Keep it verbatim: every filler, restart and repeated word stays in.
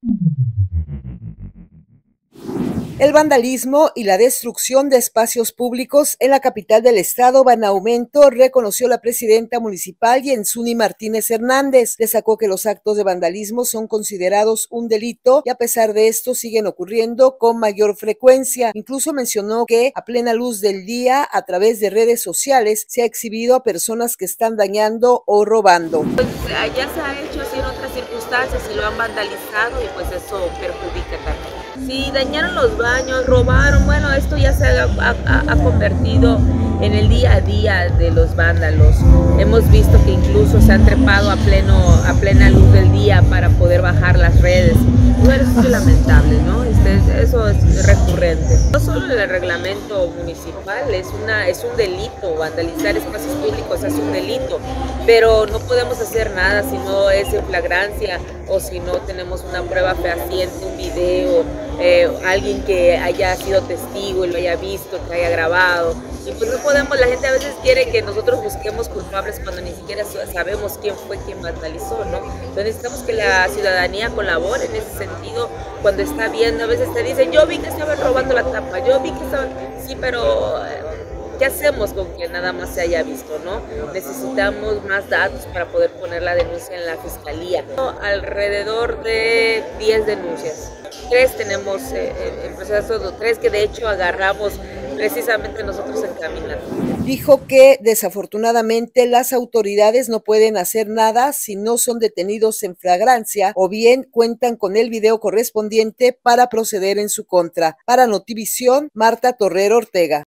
El vandalismo y la destrucción de espacios públicos en la capital del estado van a aumento, reconoció la presidenta municipal Yensuni Martínez Hernández. Destacó que los actos de vandalismo son considerados un delito y a pesar de esto siguen ocurriendo con mayor frecuencia. Incluso mencionó que a plena luz del día, a través de redes sociales, se ha exhibido a personas que están dañando o robando. Pues ya se ha hecho así en otras circunstancias y lo han vandalizado y pues eso perjudica también. Si dañaron los baños, robaron, bueno, esto ya se ha, ha, ha convertido en el día a día de los vándalos. Hemos visto que incluso se han trepado a, pleno, a plena luz del día para poder bajar las redes. Bueno, eso es lamentable, ¿no? Este, eso es recurrente. No solo el reglamento municipal, es, una, es un delito, vandalizar espacios públicos es un delito, pero no podemos hacer nada si no es en flagrancia o si no tenemos una prueba fehaciente, un video, eh, alguien que haya sido testigo y lo haya visto, que haya grabado. Y pues no podemos, la gente a veces quiere que nosotros busquemos culpables cuando ni siquiera sabemos quién fue quien vandalizó, ¿no? Entonces necesitamos que la ciudadanía colabore en ese sentido cuando está viendo, a veces te dicen, yo vi que estaban robando la tapa, yo vi que estaban, sí, pero ¿qué hacemos con que nada más se haya visto, no? Necesitamos más datos para poder poner la denuncia en la fiscalía. Alrededor de diez denuncias. Tres tenemos eh, en proceso, tres que de hecho agarramos precisamente nosotros encaminando. Dijo que desafortunadamente las autoridades no pueden hacer nada si no son detenidos en flagrancia o bien cuentan con el video correspondiente para proceder en su contra. Para Notivisión, Marta Torrero Ortega.